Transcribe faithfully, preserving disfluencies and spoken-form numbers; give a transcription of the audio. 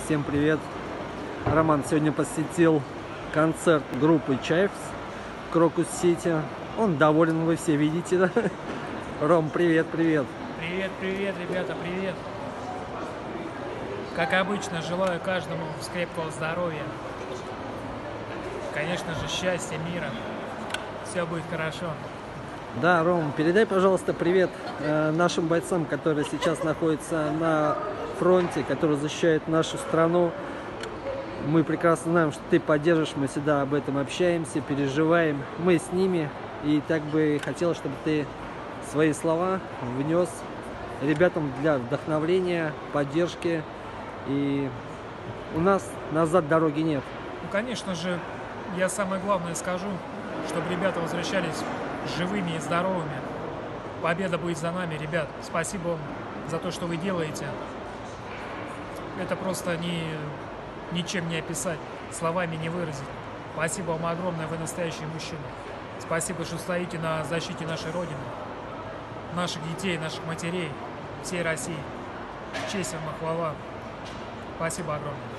Всем привет! Роман сегодня посетил концерт группы Чайфс в Крокус-Сити. Он доволен, вы все видите, да? Ром, привет, привет! Привет, привет, ребята, привет! Как обычно, желаю каждому крепкого здоровья. Конечно же, счастья, мира. Все будет хорошо. Да, Ром, передай, пожалуйста, привет э, нашим бойцам, которые сейчас находятся на фронте, которые защищают нашу страну. Мы прекрасно знаем, что ты поддержишь, мы всегда об этом общаемся, переживаем. Мы с ними, и так бы хотелось, чтобы ты свои слова внес ребятам для вдохновления, поддержки. И у нас назад дороги нет. Ну, конечно же, я самое главное скажу, чтобы ребята возвращались живыми и здоровыми. Победа будет за нами, ребят. Спасибо вам за то, что вы делаете. Это просто ни, ничем не описать, словами не выразить. Спасибо вам огромное, вы настоящие мужчины. Спасибо, что стоите на защите нашей Родины, наших детей, наших матерей, всей России. Честь вам и хвала. Спасибо огромное.